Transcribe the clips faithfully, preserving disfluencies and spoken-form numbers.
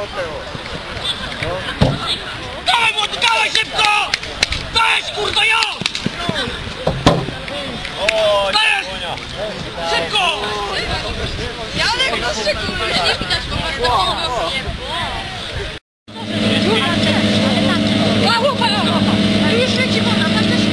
Dawaj młody, dawaj szybko! Dajesz kurwa ją! Dajesz! Szybko! Janek, no szykuj, już nie widać go bardzo. Już leci woda, tak też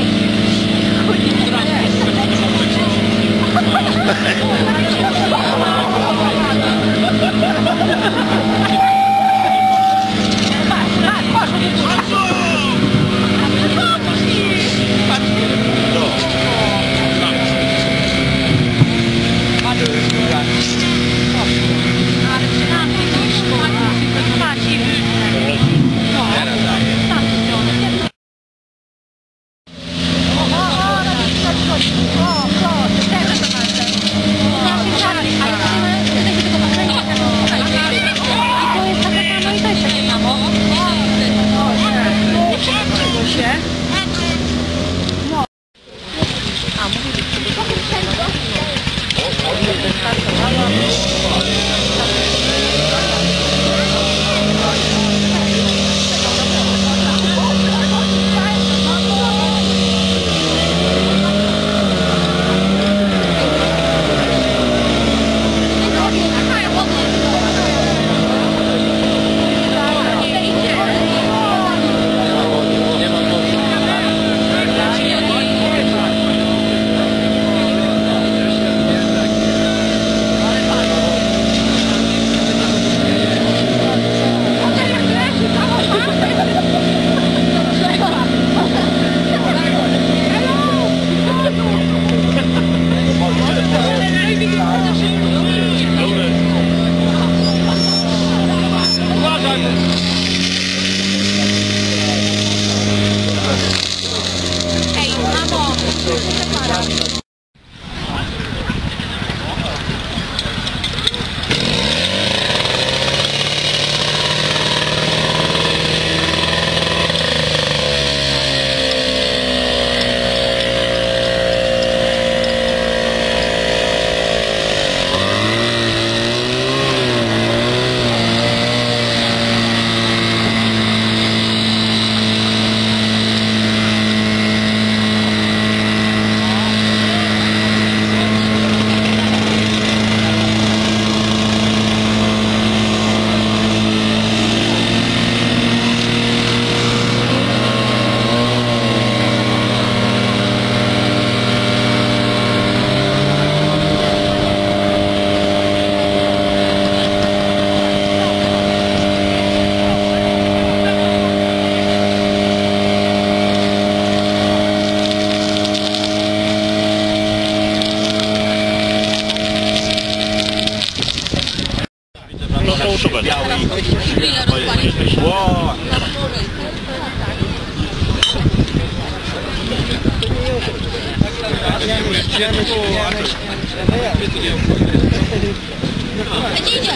Gdzie idziesz?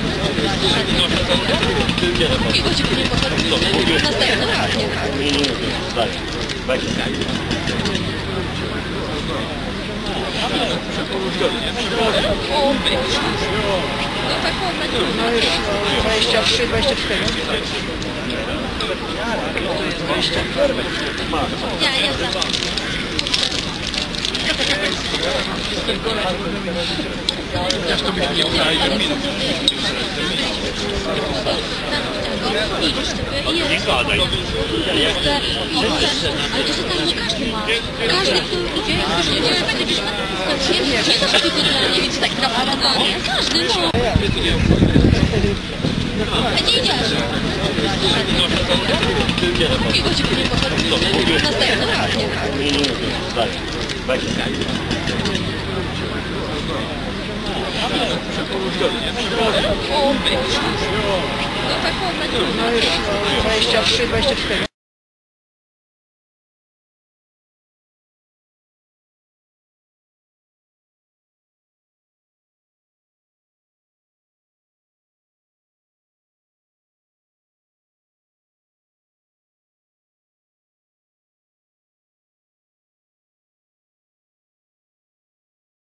Jakiego cię nie poszedł? Następny raz. O, no tak no już dwadzieścia trzy, dwadzieścia cztery. To jest dwadzieścia. Ja, ja znam. Ja to bych nie udaje minut. Nie gadaj. Ale to jest tak, że każdy ma. Każdy, kto idzie, już nie będzie gdzieś na tym nie da sobie tego nie widzieć tak naprawdę. Każdy, no. Gdzie idziesz? Jakiego cię nie poszedł? Następny raz. O, no tak, no już dwadzieścia trzy, dwadzieścia cztery.